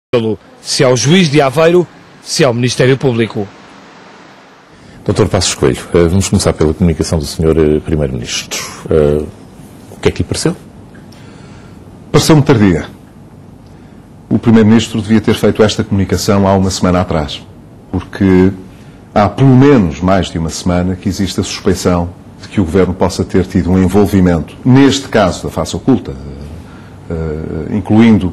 se ao juiz de Aveiro, se ao Ministério Público. Dr. Passos Coelho, vamos começar pela comunicação do Sr. Primeiro-Ministro. O que é que lhe pareceu? Pareceu-me tardia. O Primeiro-Ministro devia ter feito esta comunicação há uma semana atrás, porque há pelo menos mais de uma semana que existe a suspeição de que o Governo possa ter tido um envolvimento, neste caso da face oculta, incluindo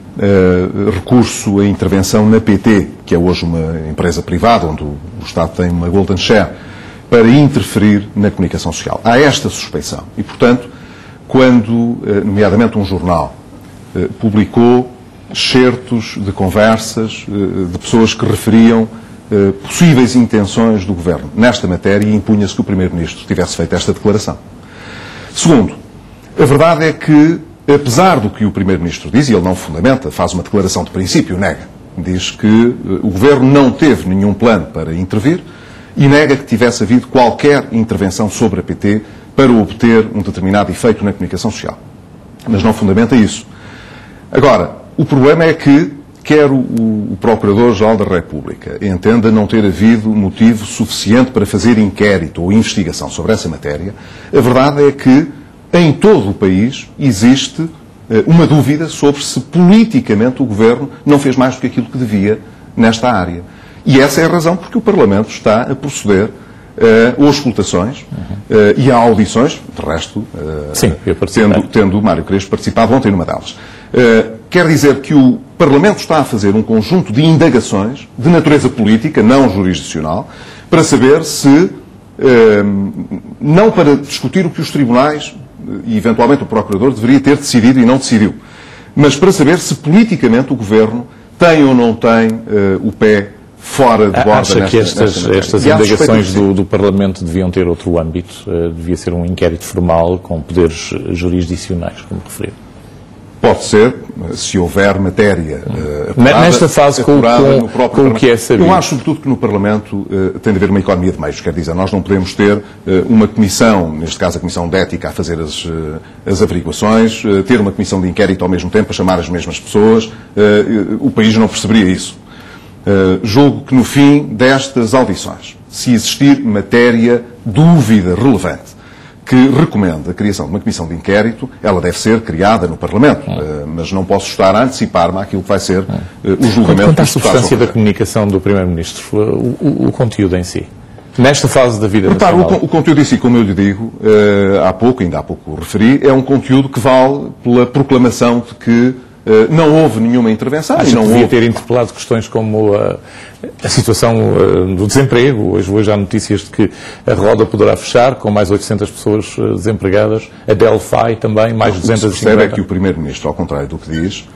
recurso à intervenção na PT, que é hoje uma empresa privada, onde o Estado tem uma golden share, para interferir na comunicação social. Há esta suspeição. E, portanto, quando, nomeadamente, um jornal publicou excertos de conversas de pessoas que referiam possíveis intenções do Governo nesta matéria, e impunha-se que o Primeiro-Ministro tivesse feito esta declaração. Segundo, a verdade é que, apesar do que o Primeiro-Ministro diz, e ele não fundamenta, faz uma declaração de princípio, nega. Diz que o Governo não teve nenhum plano para intervir e nega que tivesse havido qualquer intervenção sobre a PT para obter um determinado efeito na comunicação social. Mas não fundamenta isso. Agora, o problema é que, quer o Procurador-Geral da República entenda não ter havido motivo suficiente para fazer inquérito ou investigação sobre essa matéria, a verdade é que em todo o país existe uma dúvida sobre se politicamente o Governo não fez mais do que aquilo que devia nesta área. E essa é a razão porque o Parlamento está a proceder a auscultações e a audições, de resto, Sim, tendo o Mário Crespo participado ontem numa delas. Quer dizer que o Parlamento está a fazer um conjunto de indagações de natureza política, não jurisdicional, para saber se, não para discutir o que os tribunais e eventualmente o Procurador deveria ter decidido e não decidiu, mas para saber se politicamente o Governo tem ou não tem o pé fora de borda. Acha que estas indagações do Parlamento deviam ter outro âmbito? Devia ser um inquérito formal com poderes jurisdicionais, como referiu? Pode ser, se houver matéria nesta fase com o que é sabido. Eu acho, sobretudo, que no Parlamento tem de haver uma economia de meios. Quer dizer, nós não podemos ter uma comissão, neste caso a Comissão de Ética, a fazer as averiguações, ter uma comissão de inquérito ao mesmo tempo, a chamar as mesmas pessoas. O país não perceberia isso. Julgo que no fim destas audições, se existir matéria, dúvida relevante, que recomenda a criação de uma comissão de inquérito, ela deve ser criada no Parlamento, mas não posso estar a antecipar-me àquilo que vai ser o julgamento. Quanto à substância da comunicação do Primeiro-Ministro, o conteúdo em si, nesta fase da vida nacional? O conteúdo em si, como eu lhe digo, ainda há pouco referi, é um conteúdo que vale pela proclamação de que não houve nenhuma intervenção. Acho que devia ter interpelado questões como a situação do desemprego. Hoje há notícias de que a roda poderá fechar, com mais 800 pessoas desempregadas. A Delphi também, mais 250. O que se percebe é que o Primeiro-Ministro, ao contrário do que diz,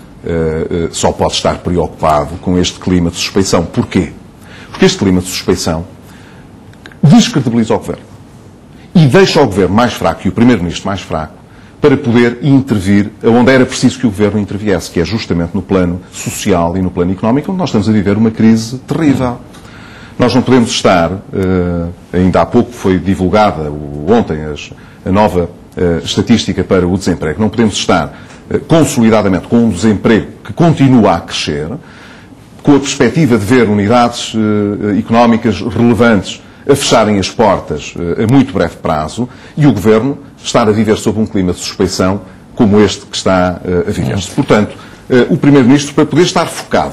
só pode estar preocupado com este clima de suspeição. Porquê? Porque este clima de suspeição descredibiliza o Governo e deixa o Governo mais fraco e o Primeiro-Ministro mais fraco para poder intervir onde era preciso que o Governo interviesse, que é justamente no plano social e no plano económico, onde nós estamos a viver uma crise terrível. Nós não podemos estar, ainda há pouco foi divulgada, ontem, a nova estatística para o desemprego, não podemos estar consolidadamente com um desemprego que continua a crescer, com a perspectiva de ver unidades económicas relevantes a fecharem as portas a muito breve prazo, e o Governo estar a viver sob um clima de suspeição como este que está a viver-se. Portanto, o Primeiro-Ministro, para poder estar focado,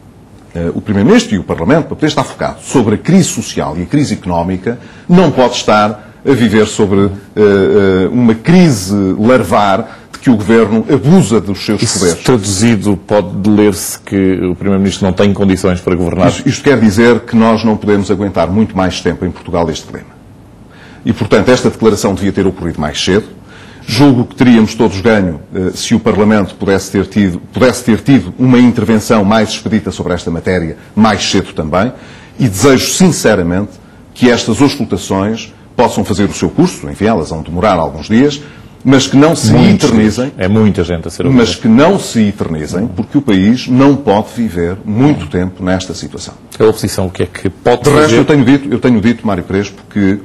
o Primeiro-Ministro e o Parlamento, para poder estar focado sobre a crise social e a crise económica, não pode estar a viver sobre uma crise larvar de que o Governo abusa dos seus poderes. Traduzido, pode ler-se que o Primeiro-Ministro não tem condições para governar? Isto quer dizer que nós não podemos aguentar muito mais tempo em Portugal este clima. E, portanto, esta declaração devia ter ocorrido mais cedo. Julgo que teríamos todos ganho se o Parlamento pudesse ter tido uma intervenção mais expedita sobre esta matéria mais cedo também. E desejo, sinceramente, que estas auscultações possam fazer o seu curso, enfim, elas vão demorar alguns dias, mas que não se eternizem. É muita gente a ser ouvida. Mas que não se eternizem, porque o país não pode viver muito tempo nesta situação. A oposição, o que é que pode fazer? De resto, eu tenho dito, Mário Crespo, que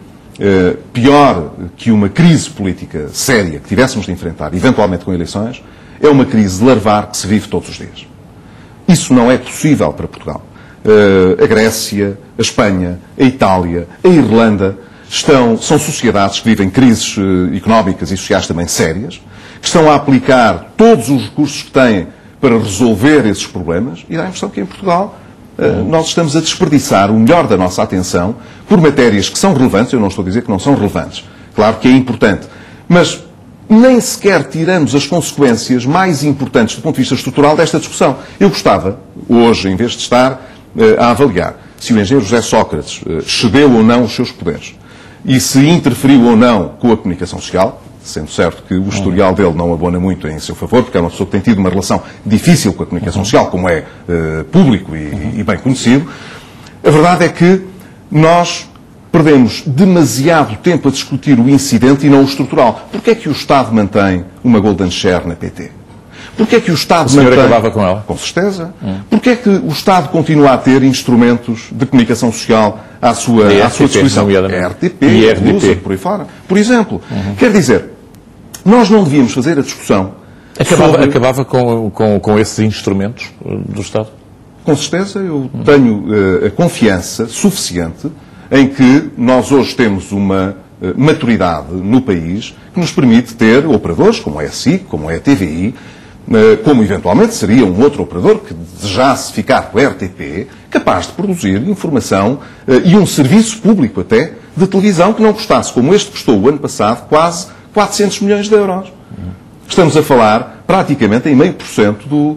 pior que uma crise política séria que tivéssemos de enfrentar, eventualmente com eleições, é uma crise larvar que se vive todos os dias. Isso não é possível para Portugal. A Grécia, a Espanha, a Itália, a Irlanda são sociedades que vivem crises económicas e sociais também sérias, que estão a aplicar todos os recursos que têm para resolver esses problemas, e dá a impressão que em Portugal nós estamos a desperdiçar o melhor da nossa atenção por matérias que são relevantes. Eu não estou a dizer que não são relevantes. Claro que é importante. Mas nem sequer tiramos as consequências mais importantes do ponto de vista estrutural desta discussão. Eu gostava, hoje, em vez de estar a avaliar se o engenheiro José Sócrates cedeu ou não os seus poderes e se interferiu ou não com a comunicação social, sendo certo que o historial dele não abona muito em seu favor, porque é uma pessoa que tem tido uma relação difícil com a comunicação social, como é público e bem conhecido, a verdade é que nós perdemos demasiado tempo a discutir o incidente e não o estrutural. Porquê é que o Estado mantém uma golden share na PT? Porquê é que o Estado mantém... O senhor acabava com ela? Com certeza. Porquê é que o Estado continua a ter instrumentos de comunicação social à sua disposição? A RTP, e a Lusa, por aí fora. Por exemplo, quer dizer, nós não devíamos fazer a discussão Acabava com esses instrumentos do Estado? Com certeza, eu tenho a confiança suficiente em que nós hoje temos uma maturidade no país que nos permite ter operadores como é a SIC, como é a TVI, como eventualmente seria um outro operador que desejasse ficar com a RTP, capaz de produzir informação e um serviço público até de televisão que não custasse, como este custou o ano passado, quase 400 milhões de euros. Estamos a falar praticamente em 0,5%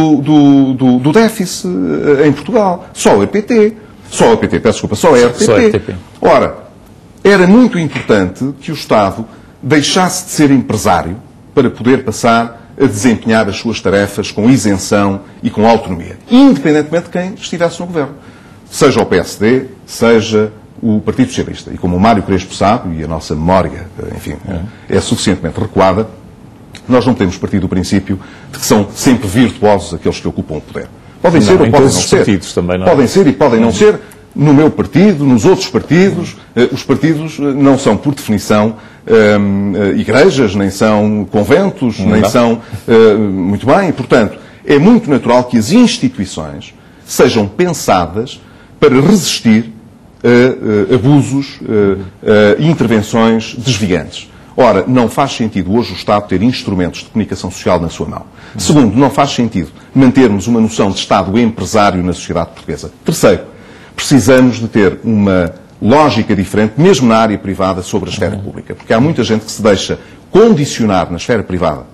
do déficit em Portugal. Só a RTP. Só a RTP. Ora, era muito importante que o Estado deixasse de ser empresário para poder passar a desempenhar as suas tarefas com isenção e com autonomia, independentemente de quem estivesse no governo. Seja o PSD, seja o Partido Socialista. E como o Mário Crespo sabe, e a nossa memória, enfim, é suficientemente recuada, nós não podemos partir do princípio de que são sempre virtuosos aqueles que ocupam o poder. Podem ser ou podem não ser. Também não. Podem ser e podem não ser. No meu partido, nos outros partidos, os partidos não são, por definição, igrejas, nem são conventos, nem são... muito bem, e, portanto, é muito natural que as instituições sejam pensadas para resistir a abusos e intervenções desviantes. Ora, não faz sentido hoje o Estado ter instrumentos de comunicação social na sua mão. Segundo, não faz sentido mantermos uma noção de Estado empresário na sociedade portuguesa. Terceiro, precisamos de ter uma lógica diferente, mesmo na área privada, sobre a esfera pública. Porque há muita gente que se deixa condicionar na esfera privada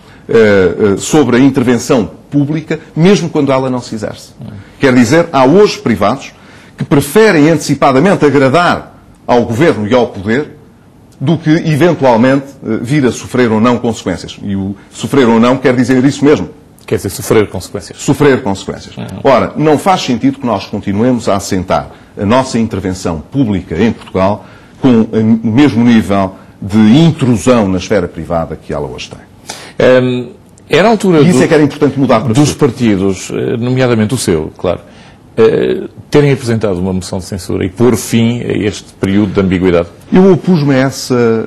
sobre a intervenção pública, mesmo quando ela não se exerce. Quer dizer, há hoje privados que preferem antecipadamente agradar ao governo e ao poder do que, eventualmente, vir a sofrer ou não consequências. E o sofrer ou não quer dizer isso mesmo. Quer dizer, sofrer consequências. Sofrer consequências. Ora, não faz sentido que nós continuemos a assentar a nossa intervenção pública em Portugal com o mesmo nível de intrusão na esfera privada que ela hoje tem. Era a altura e isso é que era importante mudar para dos partidos, nomeadamente o seu, claro, terem apresentado uma moção de censura e pôr fim a este período de ambiguidade? Eu opus-me a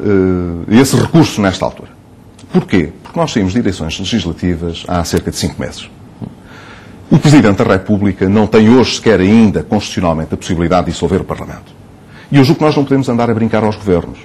esse recurso nesta altura. Porquê? Porque nós saímos de eleições legislativas há cerca de 5 meses. O Presidente da República não tem hoje sequer ainda, constitucionalmente, a possibilidade de dissolver o Parlamento. E eu julgo que nós não podemos andar a brincar aos governos.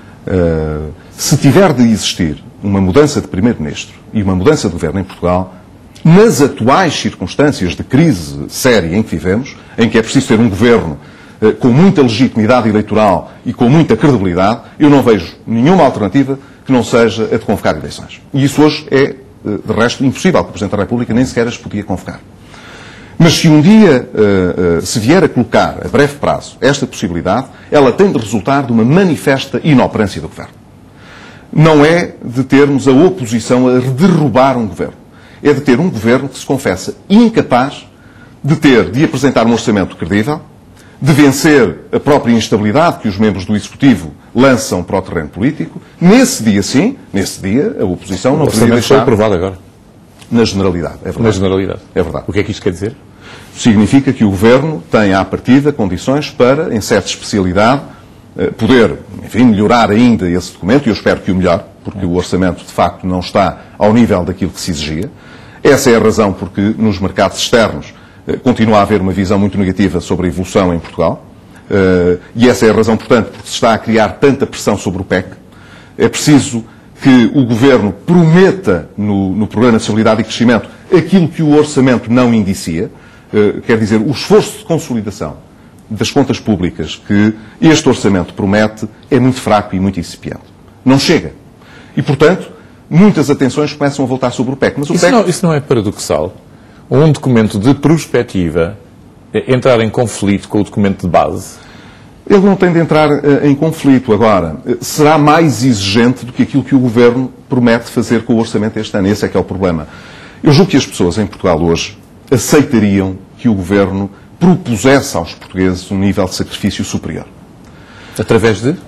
Se tiver de existir uma mudança de Primeiro-Ministro e uma mudança de governo em Portugal, nas atuais circunstâncias de crise séria em que vivemos, em que é preciso ter um governo com muita legitimidade eleitoral e com muita credibilidade, eu não vejo nenhuma alternativa que não seja a de convocar eleições. E isso hoje é, de resto, impossível, porque o Presidente da República nem sequer as podia convocar. Mas se um dia se vier a colocar, a breve prazo, esta possibilidade, ela tem de resultar de uma manifesta inoperância do Governo. Não é de termos a oposição a derrubar um Governo. É de ter um Governo que se confessa incapaz de apresentar um orçamento credível, de vencer a própria instabilidade que os membros do Executivo lançam para o terreno político. Nesse dia, sim, a oposição não poderia deixar... foi aprovado agora. Na generalidade, é verdade. Na generalidade. É verdade. O que é que isto quer dizer? Significa que o Governo tem, à partida, condições para, em certa especialidade, poder, enfim, melhorar ainda esse documento, e eu espero que o melhore, porque o orçamento, de facto, não está ao nível daquilo que se exigia. Essa é a razão porque nos mercados externos continua a haver uma visão muito negativa sobre a evolução em Portugal. E essa é a razão, portanto, porque se está a criar tanta pressão sobre o PEC. É preciso que o Governo prometa no Programa de Estabilidade e Crescimento aquilo que o Orçamento não indicia, quer dizer, o esforço de consolidação das contas públicas que este Orçamento promete é muito fraco e muito incipiente. Não chega. E, portanto, muitas atenções começam a voltar sobre o PEC. Mas o isso não é paradoxal? Um documento de prospectiva entrar em conflito com o documento de base? Ele não tem de entrar em conflito. Agora, será mais exigente do que aquilo que o Governo promete fazer com o Orçamento este ano. Esse é que é o problema. Eu julgo que as pessoas em Portugal hoje aceitariam que o Governo propusesse aos portugueses um nível de sacrifício superior. Através de?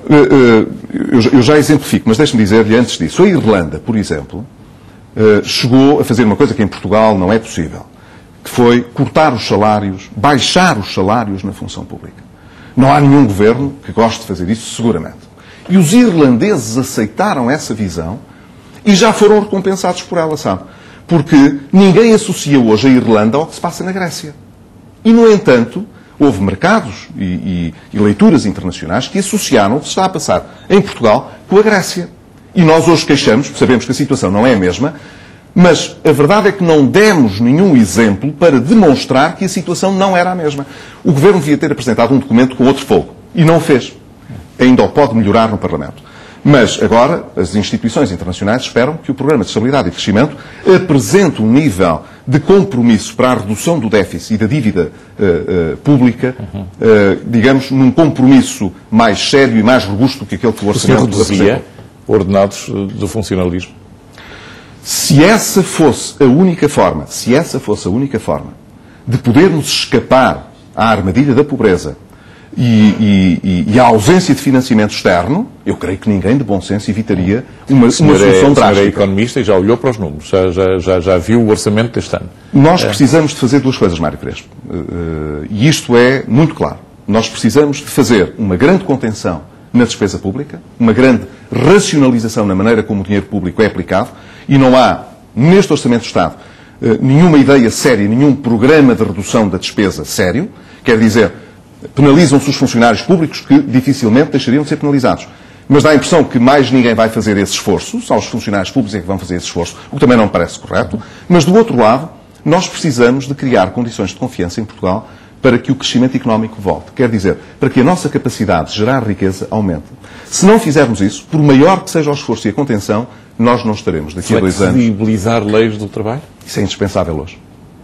Eu já exemplifico, mas deixe-me dizer-lhe antes disso. A Irlanda, por exemplo, chegou a fazer uma coisa que em Portugal não é possível, que foi cortar os salários, baixar os salários na função pública. Não há nenhum governo que goste de fazer isso, seguramente. E os irlandeses aceitaram essa visão e já foram recompensados por ela, sabe? Porque ninguém associa hoje a Irlanda ao que se passa na Grécia. E, no entanto, houve mercados e leituras internacionais que associaram o que se está a passar em Portugal com a Grécia. E nós hoje queixamos, sabemos que a situação não é a mesma, mas a verdade é que não demos nenhum exemplo para demonstrar que a situação não era a mesma. O Governo devia ter apresentado um documento com outro fogo. E não o fez. Ainda o pode melhorar no Parlamento. Mas agora as instituições internacionais esperam que o Programa de Estabilidade e Crescimento apresente um nível de compromisso para a redução do déficit e da dívida pública, digamos, num compromisso mais sério e mais robusto do que aquele que o Orçamento reduzia ordenados do funcionalismo. Se essa fosse a única forma, de podermos escapar à armadilha da pobreza e à ausência de financiamento externo, eu creio que ninguém de bom senso evitaria uma solução drástica. O senhor é economista e já olhou para os números, já viu o orçamento deste ano. Nós precisamos de fazer duas coisas, Mário Crespo, e isto é muito claro. Nós precisamos de fazer uma grande contenção na despesa pública, uma grande racionalização na maneira como o dinheiro público é aplicado, e não há, neste Orçamento de Estado, nenhuma ideia séria, nenhum programa de redução da despesa sério. Quer dizer, penalizam-se os funcionários públicos que dificilmente deixariam de ser penalizados. Mas dá a impressão que mais ninguém vai fazer esse esforço, só os funcionários públicos é que vão fazer esse esforço, o que também não me parece correto. Mas, do outro lado, nós precisamos de criar condições de confiança em Portugal para que o crescimento económico volte. Quer dizer, para que a nossa capacidade de gerar riqueza aumente. Se não fizermos isso, por maior que seja o esforço e a contenção, nós não estaremos daqui a 2 anos. Flexibilizar leis do trabalho? Isso é indispensável hoje.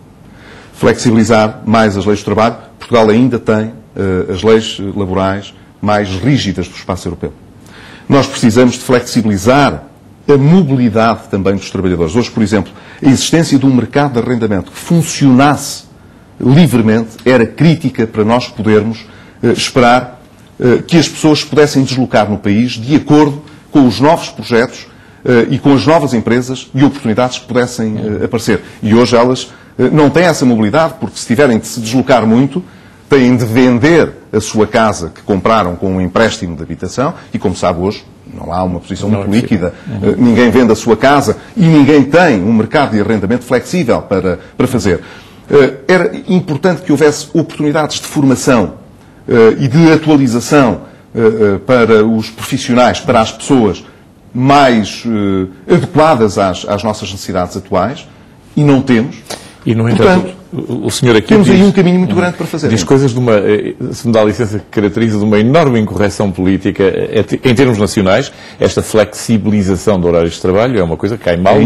Flexibilizar mais as leis do trabalho. Portugal ainda tem as leis laborais mais rígidas do espaço europeu. Nós precisamos de flexibilizar a mobilidade também dos trabalhadores. Hoje, por exemplo, a existência de um mercado de arrendamento que funcionasse livremente era crítica para nós podermos esperar que as pessoas pudessem deslocar no país de acordo com os novos projetos e com as novas empresas e oportunidades que pudessem aparecer. E hoje elas não têm essa mobilidade, porque se tiverem de se deslocar muito, têm de vender a sua casa que compraram com um empréstimo de habitação e, como sabe, hoje não há uma posição muito líquida. Ninguém vende a sua casa e ninguém tem um mercado de arrendamento flexível para fazer. Era importante que houvesse oportunidades de formação e de atualização para os profissionais, para as pessoas mais adequadas às nossas necessidades atuais, e não temos. E, no entanto, o senhor aqui temos aí um caminho muito grande para fazer. Diz coisas de uma, se me dá licença, que caracteriza de uma enorme incorreção política em termos nacionais. Esta flexibilização de horários de trabalho é uma coisa que cai mal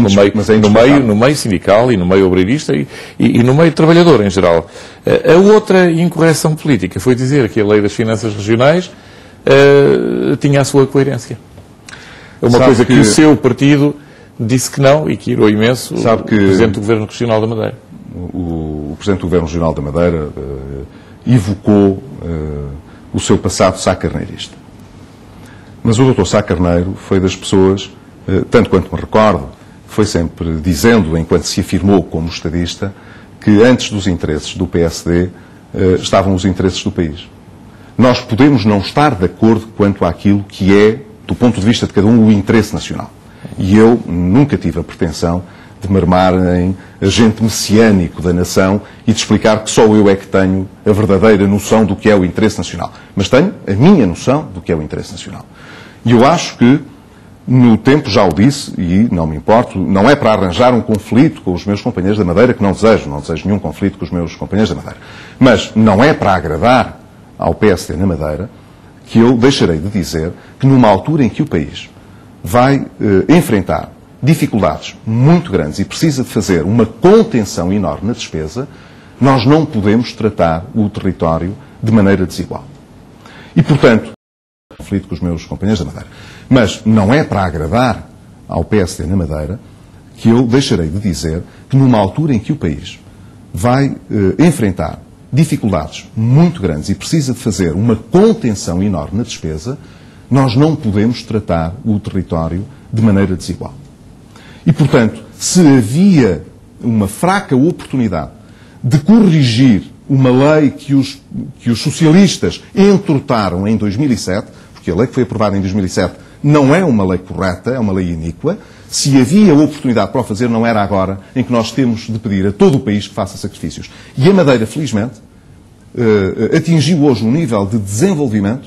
no meio sindical e no meio obreirista e no meio trabalhador em geral. A outra incorreção política foi dizer que a lei das finanças regionais tinha a sua coerência. É uma coisa que o seu partido disse que não e que irou imenso o Presidente do Governo Regional da Madeira. O Presidente do Governo Regional da Madeira evocou o seu passado sacarneirista. Mas o Dr. Sá Carneiro foi das pessoas, tanto quanto me recordo, foi sempre dizendo, enquanto se afirmou como estadista, que antes dos interesses do PSD estavam os interesses do país. Nós podemos não estar de acordo quanto àquilo que é, do ponto de vista de cada um, o interesse nacional. E eu nunca tive a pretensão de me armar em agente messiânico da nação e de explicar que só eu é que tenho a verdadeira noção do que é o interesse nacional. Mas tenho a minha noção do que é o interesse nacional. E eu acho que, no tempo já o disse, e não me importo, não é para arranjar um conflito com os meus companheiros da Madeira, que não desejo nenhum conflito com os meus companheiros da Madeira. Mas não é para agradar ao PSD na Madeira que eu deixarei de dizer que numa altura em que o país vai enfrentar dificuldades muito grandes e precisa de fazer uma contenção enorme na despesa, nós não podemos tratar o território de maneira desigual. E, portanto, conflito com os meus companheiros da Madeira. Mas não é para agradar ao PSD na Madeira que eu deixarei de dizer que numa altura em que o país vai enfrentar dificuldades muito grandes e precisa de fazer uma contenção enorme na despesa, nós não podemos tratar o território de maneira desigual. E, portanto, se havia uma fraca oportunidade de corrigir uma lei que os socialistas entortaram em 2007, porque a lei que foi aprovada em 2007 não é uma lei correta, é uma lei iníqua, se havia oportunidade para o fazer, não era agora em que nós temos de pedir a todo o país que faça sacrifícios. E a Madeira, felizmente, atingiu hoje um nível de desenvolvimento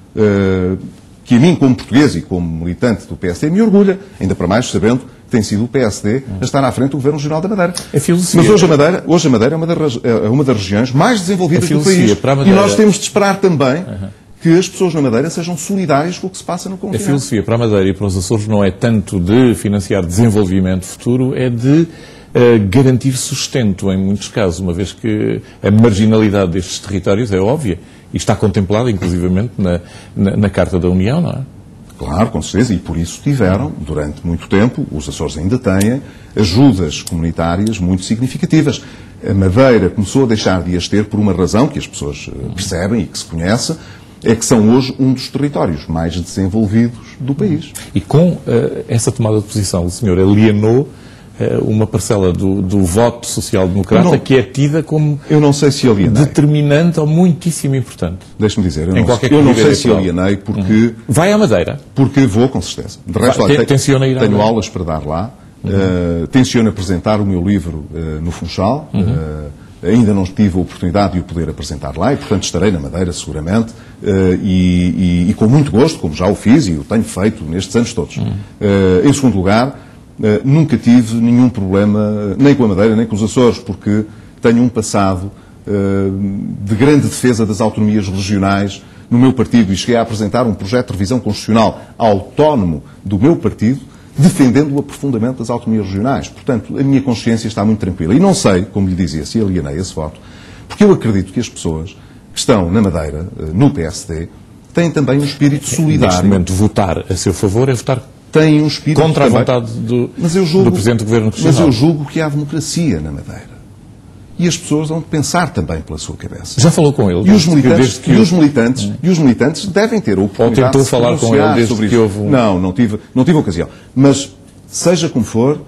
que a mim, como português e como militante do PSD, me orgulha, ainda para mais sabendo que tem sido o PSD a estar à frente do Governo Regional da Madeira. Mas hoje a Madeira é uma das regiões mais desenvolvidas do país. E nós temos de esperar também que as pessoas na Madeira sejam solidárias com o que se passa no continente. A filosofia para a Madeira e para os Açores não é tanto de financiar desenvolvimento futuro, é de garantir sustento em muitos casos, uma vez que a marginalidade destes territórios é óbvia e está contemplada, inclusivamente, na Carta da União, não é? Claro, com certeza, e por isso tiveram, durante muito tempo, os Açores ainda têm, ajudas comunitárias muito significativas. A Madeira começou a deixar de as ter por uma razão que as pessoas percebem e que se conhece, é que são hoje um dos territórios mais desenvolvidos do país. E com essa tomada de posição, o senhor alienou uma parcela do voto social-democrata que é tida como eu não sei se alienei. Determinante ou muitíssimo importante. Deixe-me dizer, eu não sei se alienei porque... Vai à Madeira? Porque vou, com certeza. De resto, tenho aulas para dar lá, tenciono apresentar o meu livro no Funchal, ainda não tive a oportunidade de o poder apresentar lá e, portanto, estarei na Madeira, seguramente, e com muito gosto, como já o fiz e o tenho feito nestes anos todos. Em segundo lugar, nunca tive nenhum problema, nem com a Madeira, nem com os Açores, porque tenho um passado de grande defesa das autonomias regionais no meu partido e cheguei a apresentar um projeto de revisão constitucional autónomo do meu partido, defendendo o aprofundamento das autonomias regionais. Portanto, a minha consciência está muito tranquila. E não sei, como lhe dizia, se alienei esse voto, porque eu acredito que as pessoas que estão na Madeira, no PSD, têm também um espírito solidário. Neste momento, votar a seu favor é votar tem um espírito contra a vontade do Presidente do Governo Regional. Mas eu julgo que há democracia na Madeira. E as pessoas vão pensar também pela sua cabeça. Já falou com ele? E os militantes devem ter a oportunidade ou tentou falar com ele desde que houve um... Não tive ocasião. Mas, seja como for,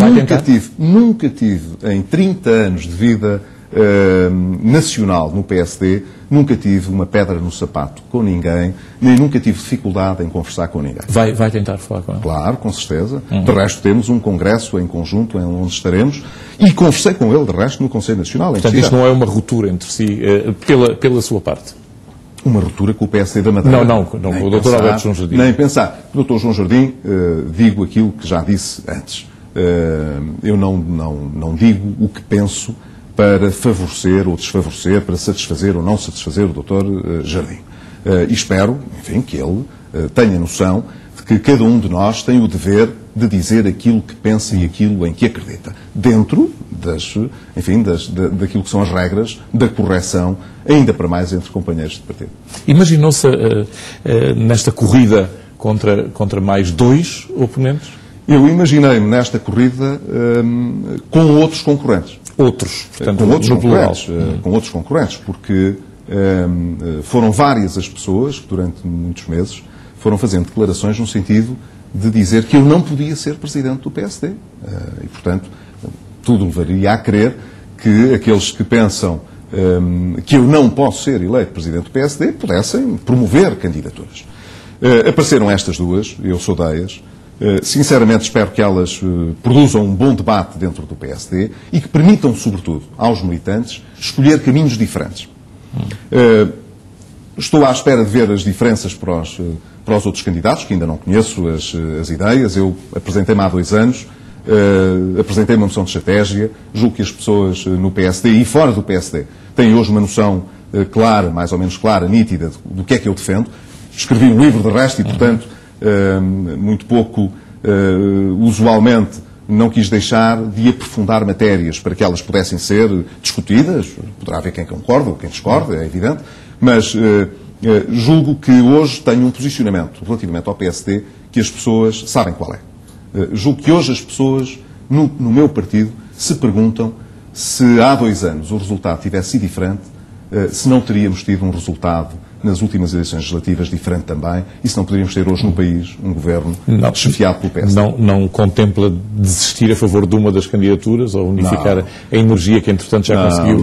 nunca tive, em 30 anos de vida nacional no PSD, nunca tive uma pedra no sapato com ninguém, nem nunca tive dificuldade em conversar com ninguém. Vai tentar falar com ele? Claro, com certeza. De resto, temos um congresso em conjunto onde estaremos e conversei com ele, de resto, no Conselho Nacional. Portanto, isto não é uma ruptura entre si, pela sua parte? Uma ruptura com o PSD da Madeira? Não, com o Dr. Alberto João Jardim. Nem pensar. O Dr. João Jardim, digo aquilo que já disse antes. Eu não digo o que penso para favorecer ou desfavorecer, para satisfazer ou não satisfazer o Dr. Jardim. E espero, enfim, que ele tenha noção de que cada um de nós tem o dever de dizer aquilo que pensa e aquilo em que acredita, dentro daquilo que são as regras da correção, ainda para mais entre companheiros de partido. Imaginou-se nesta corrida contra mais dois oponentes? Eu imaginei-me nesta corrida com outros concorrentes. Portanto, com outros concorrentes, porque foram várias as pessoas que durante muitos meses foram fazendo declarações no sentido de dizer que eu não podia ser presidente do PSD. E, portanto, tudo levaria a crer que aqueles que pensam que eu não posso ser eleito presidente do PSD pudessem promover candidaturas. Apareceram estas duas, eu saudei-as, Sinceramente, espero que elas produzam um bom debate dentro do PSD e que permitam, sobretudo, aos militantes escolher caminhos diferentes. Estou à espera de ver as diferenças para os outros candidatos, que ainda não conheço as ideias. Eu apresentei-me há 2 anos, apresentei uma noção de estratégia. Julgo que as pessoas no PSD e fora do PSD têm hoje uma noção clara, mais ou menos clara, nítida, do que é que eu defendo. Escrevi um livro de resto e, portanto, muito pouco usualmente não quis deixar de aprofundar matérias para que elas pudessem ser discutidas. Poderá haver quem concorde ou quem discorde, é evidente, mas julgo que hoje tenho um posicionamento relativamente ao PSD que as pessoas sabem qual é. Julgo que hoje as pessoas, no meu partido, se perguntam se há 2 anos o resultado tivesse sido diferente, se não teríamos tido um resultado nas últimas eleições legislativas diferente também, e se não poderíamos ter hoje no país um governo chefiado pelo PSD. Não contempla desistir a favor de uma das candidaturas ou unificar a energia que, entretanto, já conseguiu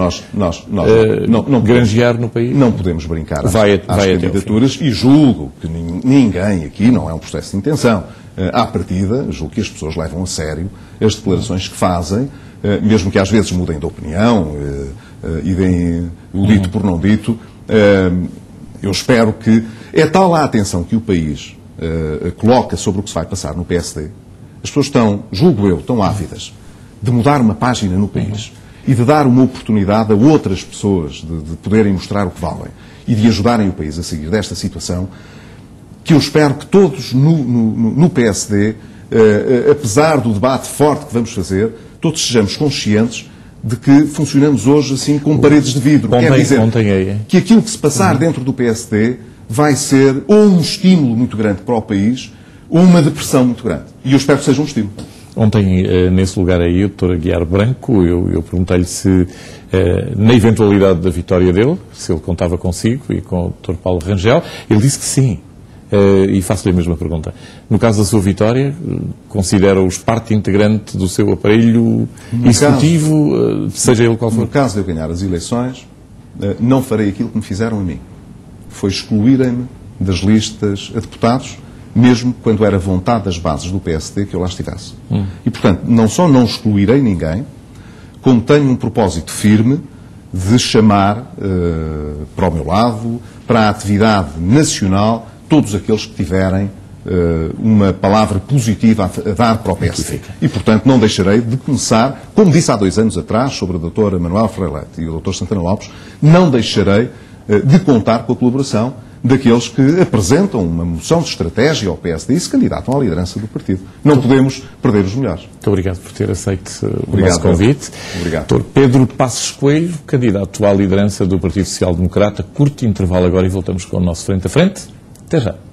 granjear no país? Não podemos brincar às candidaturas e julgo que ninguém aqui, não é um processo de intenção, à partida, julgo que as pessoas levam a sério as declarações que fazem, mesmo que às vezes mudem de opinião e deem o dito por não dito. Eu espero que é tal a atenção que o país coloca sobre o que se vai passar no PSD. As pessoas estão, julgo eu, tão ávidas de mudar uma página no país e de dar uma oportunidade a outras pessoas de poderem mostrar o que valem e de ajudarem o país a sair desta situação, que eu espero que todos no PSD, apesar do debate forte que vamos fazer, todos sejamos conscientes de que funcionamos hoje assim com paredes de vidro. Quer dizer que aquilo que se passar dentro do PSD vai ser ou um estímulo muito grande para o país ou uma depressão muito grande. E eu espero que seja um estímulo. Ontem, nesse lugar aí, o Dr. Aguiar Branco, eu perguntei-lhe se, na eventualidade da vitória dele, se ele contava consigo e com o Dr. Paulo Rangel, ele disse que sim. E faço-lhe a mesma pergunta. No caso da sua vitória, considera-os parte integrante do seu aparelho executivo, seja ele qual for? No caso de eu ganhar as eleições, não farei aquilo que me fizeram a mim. Foi excluírem-me das listas a deputados, mesmo quando era vontade das bases do PSD que eu lá estivesse. E, portanto, não só não excluirei ninguém, como tenho um propósito firme de chamar para o meu lado, para a atividade nacional, todos aqueles que tiverem uma palavra positiva a dar para o PSD. E, portanto, não deixarei de começar, como disse há 2 anos atrás, sobre a doutora Manuela Freire Leite e o Dr. Santana Lopes, não deixarei de contar com a colaboração daqueles que apresentam uma moção de estratégia ao PSD e se candidatam à liderança do partido. Não podemos perder os melhores. Muito obrigado por ter aceito o nosso convite. Obrigado. Dr. Pedro Passos Coelho, candidato à liderança do Partido Social Democrata. Curto intervalo agora e voltamos com o nosso frente a frente. Até já.